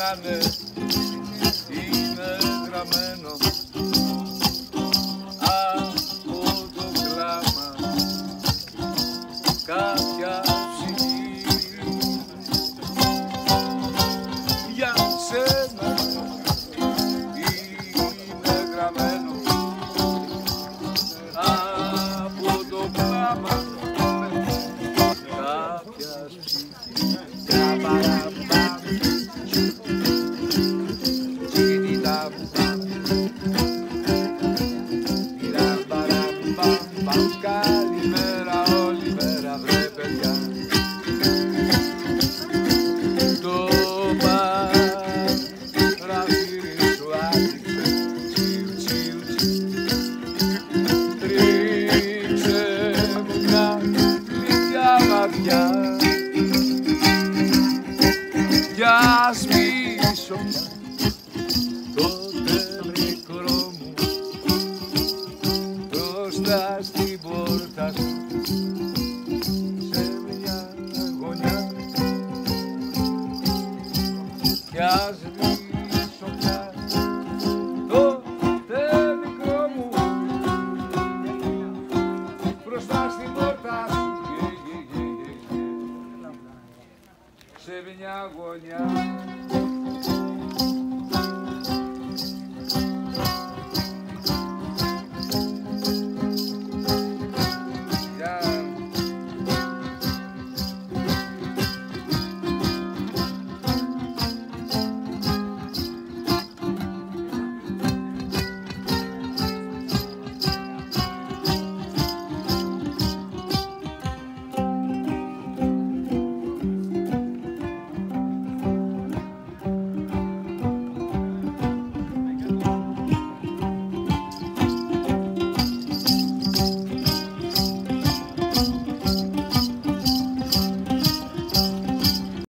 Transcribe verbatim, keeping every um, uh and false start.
λέγανε είναι γραμμένο από το κλάμα κάποια ψυχή. Για σένα είναι γραμμένο από το κλάμα κάποιας ψυχής. Καλημέρα όλη μέρα βρε παιδιά. Το παραθύρι σου άνοιξε τσιου τσιου τσιου. Ρίξε μου μια γλυκιά ματιά για σβήσω τότε μικρό μου μπροστά στην πόρτα σου σε μια γωνιά κι ας σβήσω πια τότε μικρό μου μπροστά στην πόρτα σου σε μια γωνιά.